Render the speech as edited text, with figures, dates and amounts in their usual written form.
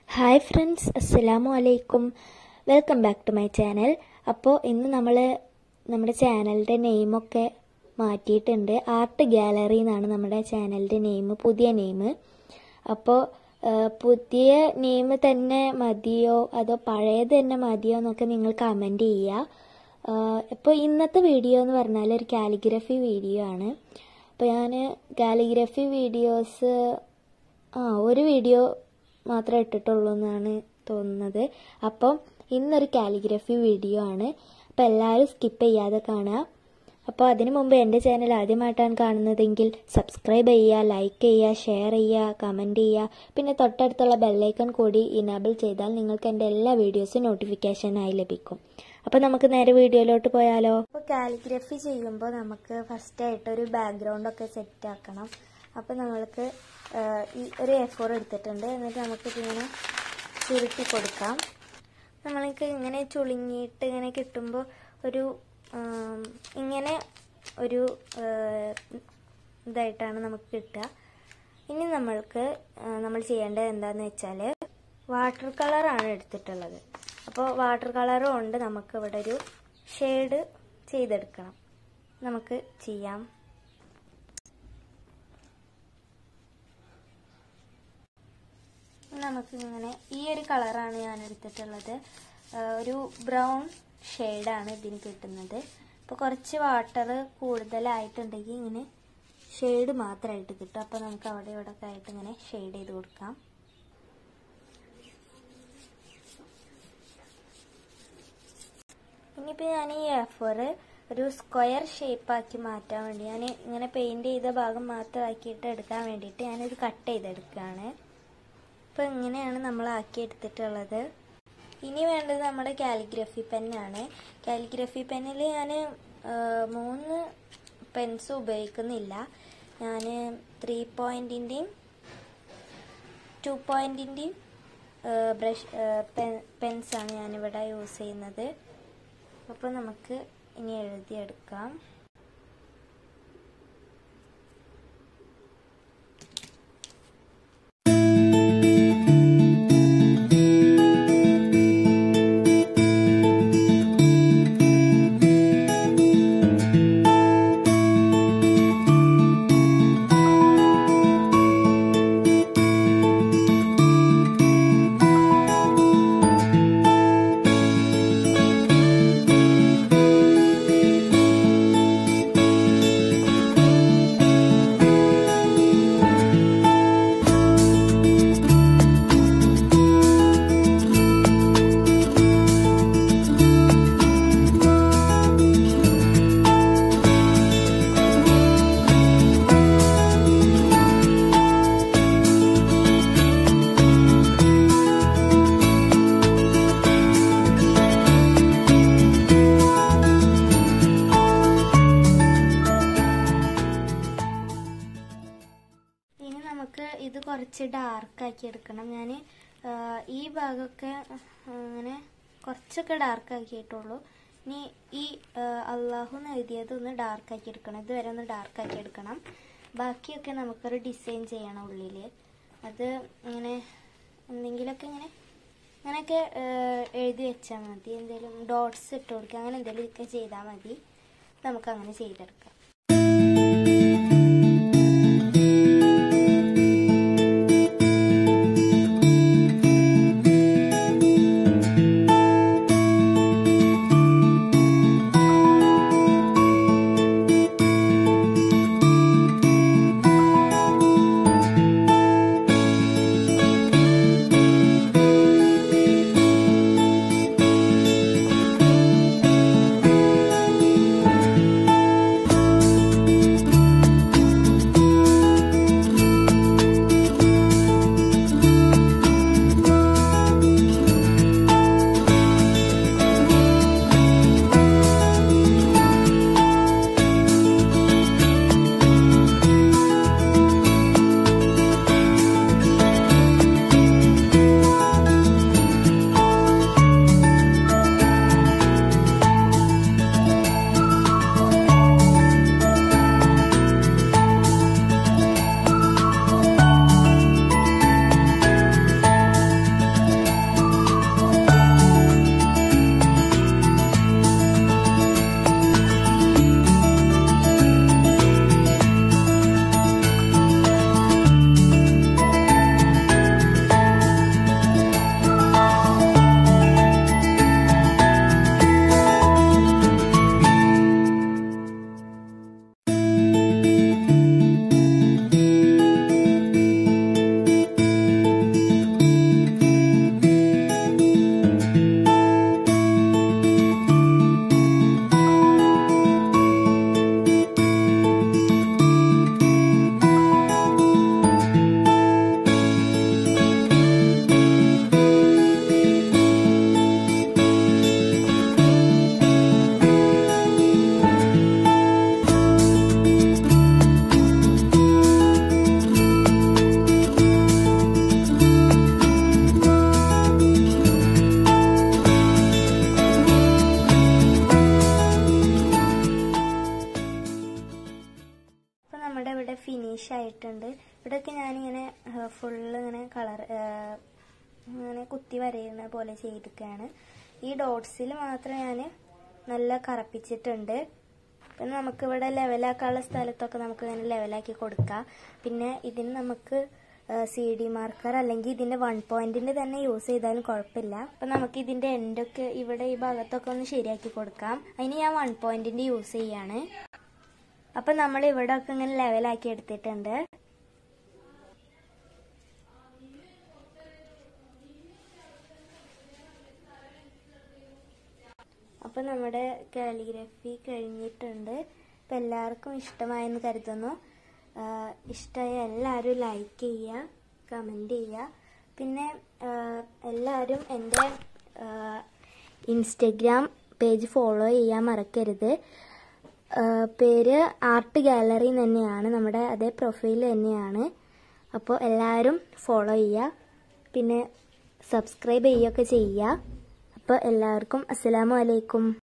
Hi friends, Assalamu alaikum. Welcome back to my channel. അപ്പോൾ ഇന്ന് നമ്മുടെ ചാനലിന്റെ നെയിം ഒക്കെ മാറ്റിയിട്ടുണ്ട്. ആർട്ട് ഗാലറി എന്നാണ് നമ്മുടെ ചാനലിന്റെ നെയിം, പുതിയ നെയിം. അപ്പോൾ പുതിയ നെയിം തന്നെ മതിയോ അതോ പഴയത് തന്നെ മതിയോ എന്നൊക്കെ നിങ്ങൾ കമന്റ് ചെയ്യുക. അപ്പോൾ ഇന്നത്തെ വീഡിയോ എന്ന് പറഞ്ഞാൽ ഒരു കാലിഗ്രഫി വീഡിയോ ആണ്. അപ്പോൾ ഞാൻ കാലിഗ്രഫി വീഡിയോസ് ഒരു വീഡിയോ മാത്രമേ ഇട്ടിട്ടുള്ളൂ എന്നാണ് തോന്നുന്നത്. അപ്പം ഇന്നൊരു കാലിഗ്രഫി വീഡിയോ ആണ്. അപ്പോൾ എല്ലാവരും സ്കിപ്പ് ചെയ്യാതെ കാണുക. അപ്പോൾ അതിനു മുമ്പ് എൻ്റെ ചാനൽ ആദ്യമായിട്ടാണ് കാണുന്നതെങ്കിൽ സബ്സ്ക്രൈബ് ചെയ്യുക, ലൈക്ക് ചെയ്യുക, ഷെയർ ചെയ്യുക, കമൻറ്റ് ചെയ്യുക. പിന്നെ തൊട്ടടുത്തുള്ള ബെല്ലൈക്കൺ കൂടി ഇനേബിൾ ചെയ്താൽ നിങ്ങൾക്ക് എൻ്റെ എല്ലാ വീഡിയോസും നോട്ടിഫിക്കേഷനായി ലഭിക്കും. അപ്പോൾ നമുക്ക് നേരെ വീഡിയോയിലോട്ട് പോയാലോ. അപ്പോൾ കാലിഗ്രഫി ചെയ്യുമ്പോൾ നമുക്ക് ഫസ്റ്റായിട്ട് ഒരു ബാക്ക്ഗ്രൗണ്ടൊക്കെ സെറ്റ് ആക്കണം. അപ്പോൾ നമ്മൾക്ക് ഈ ഒരു A4 എടുത്തിട്ടുണ്ട്. എന്നിട്ട് നമുക്കിതിങ്ങനെ ചുരുട്ടി കൊടുക്കാം. നമ്മൾക്ക് ഇങ്ങനെ ചുളുങ്ങിയിട്ട് ഇങ്ങനെ കിട്ടുമ്പോൾ ഒരു ഇങ്ങനെ ഒരു ഇതായിട്ടാണ് നമുക്ക് കിട്ടുക. ഇനി നമ്മൾ ചെയ്യേണ്ടത് എന്താണെന്ന് വെച്ചാൽ വാട്ടർ കളറാണ് എടുത്തിട്ടുള്ളത്. അപ്പോൾ വാട്ടർ കളർ കൊണ്ട് നമുക്ക് ഇവിടെ ഒരു ഷെയ്ഡ് ചെയ്തെടുക്കണം. നമുക്ക് ചെയ്യാം. നമുക്കിങ്ങനെ ഈ ഒരു കളറാണ് ഞാൻ എടുത്തിട്ടുള്ളത്. ഒരു ബ്രൗൺ ഷെയ്ഡാണ് ഇതിന് കിട്ടുന്നത്. അപ്പോൾ കുറച്ച് വാട്ടർ കൂടുതലായിട്ടുണ്ടെങ്കിൽ ഇങ്ങനെ ഷെയ്ഡ് മാത്രമായിട്ട് കിട്ടും. അപ്പോൾ നമുക്ക് അവിടെ ഇവിടെ ഒക്കെ ആയിട്ട് ഇങ്ങനെ ഷെയ്ഡ് ചെയ്ത് കൊടുക്കാം. ഇനിയിപ്പോൾ ഞാൻ ഈ A4 ഒരു സ്ക്വയർ ഷേപ്പാക്കി മാറ്റാൻ വേണ്ടി ഞാൻ ഇങ്ങനെ പെയിൻറ് ചെയ്ത ഭാഗം മാത്രമാക്കിയിട്ട് എടുക്കാൻ വേണ്ടിയിട്ട് ഞാനിത് കട്ട് ചെയ്തെടുക്കുകയാണ്. അപ്പോൾ ഇങ്ങനെയാണ് നമ്മൾ ആക്കി എടുത്തിട്ടുള്ളത്. ഇനി വേണ്ടത് നമ്മുടെ കാലിഗ്രഫി പെന്നാണ്. കാലിഗ്രഫി പെന്നിൽ ഞാൻ 3 പെൻസ് ഉപയോഗിക്കുന്നില്ല. ഞാൻ 3 പോയിൻറ്റിൻ്റെയും 2 പോയിൻറ്റിൻ്റെയും പെൻസാണ് ഞാനിവിടെ യൂസ് ചെയ്യുന്നത്. അപ്പോൾ നമുക്ക് ഇനി എഴുതിയെടുക്കാം. ഇത് കുറച്ച് ഡാർക്കാക്കി എടുക്കണം. ഞാൻ ഈ ഭാഗമൊക്കെ അങ്ങനെ കുറച്ചൊക്കെ ഡാർക്കാക്കിയിട്ടുള്ളൂ. ഇനി ഈ അള്ളാഹു എന്ന് എഴുതിയത് ഒന്ന് ഡാർക്കാക്കി എടുക്കണം. ഇതുവരെ ഒന്ന് ഡാർക്കാക്കി എടുക്കണം. ബാക്കിയൊക്കെ നമുക്കൊരു ഡിസൈൻ ചെയ്യണം ഉള്ളിൽ. അത് ഇങ്ങനെ എന്തെങ്കിലുമൊക്കെ അങ്ങനെയൊക്കെ എഴുതി വെച്ചാൽ മതി. എന്തെങ്കിലും ഡോട്ട്സ് ഇട്ട് കൊടുക്കുക, അങ്ങനെ എന്തെങ്കിലുമൊക്കെ ചെയ്താൽ മതി. നമുക്കങ്ങനെ ചെയ്തെടുക്കാം. അങ്ങനെ കുത്തി വരയുന്ന പോലെ ചെയ്തിരിക്കുകയാണ്. ഈ ഡോട്ട്സിൽ മാത്രം ഞാൻ നല്ല കറപ്പിച്ചിട്ടുണ്ട്. പിന്നെ നമുക്കിവിടെ ലെവലാക്കാനുള്ള സ്ഥലത്തൊക്കെ നമുക്ക് ഇങ്ങനെ ലെവലാക്കി കൊടുക്കാം. പിന്നെ ഇതിന് നമുക്ക് CD മാർക്കർ അല്ലെങ്കിൽ ഇതിൻ്റെ 1 പോയിന്റിൻ്റെ തന്നെ യൂസ് ചെയ്താലും കുഴപ്പമില്ല. അപ്പം നമുക്ക് ഇതിൻ്റെ എൻഡൊക്കെ ഇവിടെ ഈ ഭാഗത്തൊക്കെ ഒന്ന് ശരിയാക്കി കൊടുക്കാം. അതിന് ഞാൻ 1 പോയിന്റിൻ്റെ യൂസ് ചെയ്യാണ്. അപ്പം നമ്മൾ ഇവിടെ ഒക്കെ ഇങ്ങനെ ലെവലാക്കി എടുത്തിട്ടുണ്ട്. അപ്പം നമ്മുടെ കാലിഗ്രഫി കഴിഞ്ഞിട്ടുണ്ട്. അപ്പം എല്ലാവർക്കും ഇഷ്ടമായെന്ന് കരുതുന്നു. ഇഷ്ടമായ എല്ലാവരും ലൈക്ക് ചെയ്യുക, കമൻറ്റ് ചെയ്യുക. പിന്നെ എല്ലാവരും എൻ്റെ ഇൻസ്റ്റഗ്രാം പേജ് ഫോളോ ചെയ്യാൻ മറക്കരുത്. പേര് ആർട്ട് ഗാലറി തന്നെയാണ്, നമ്മുടെ അതേ പ്രൊഫൈൽ തന്നെയാണ്. അപ്പോൾ എല്ലാവരും ഫോളോ ചെയ്യുക, പിന്നെ സബ്സ്ക്രൈബ് ചെയ്യുകയൊക്കെ ചെയ്യുക. അപ്പോൾ എല്ലാവർക്കും അസ്സലാമു അലൈക്കും.